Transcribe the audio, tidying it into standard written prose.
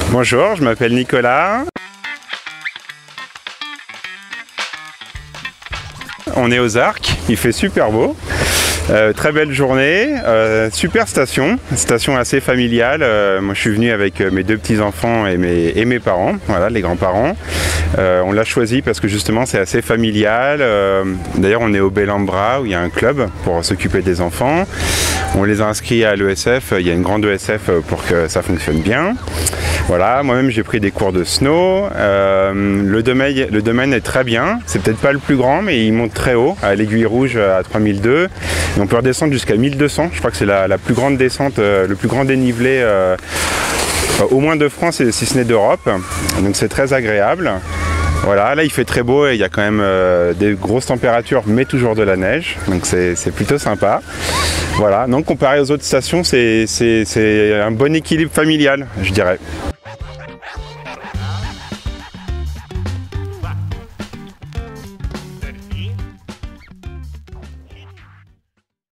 Bonjour, je m'appelle Nicolas. On est aux Arcs, il fait super beau. Très belle journée, super station assez familiale. Moi je suis venu avec mes deux petits-enfants et mes parents, voilà, les grands-parents. On l'a choisi parce que justement c'est assez familial. D'ailleurs on est au Bellambra où il y a un club pour s'occuper des enfants. On les a inscrits à l'ESF, il y a une grande ESF pour que ça fonctionne bien. Voilà, moi-même j'ai pris des cours de snow. Le domaine est très bien, c'est peut-être pas le plus grand mais il monte très haut, à l'Aiguille Rouge à 3002. Et on peut redescendre jusqu'à 1200, je crois que c'est la plus grande descente, le plus grand dénivelé au moins de France et si ce n'est d'Europe. Donc c'est très agréable. Voilà, là il fait très beau et il y a quand même des grosses températures mais toujours de la neige, donc c'est plutôt sympa. Voilà, donc comparé aux autres stations, c'est un bon équilibre familial, je dirais.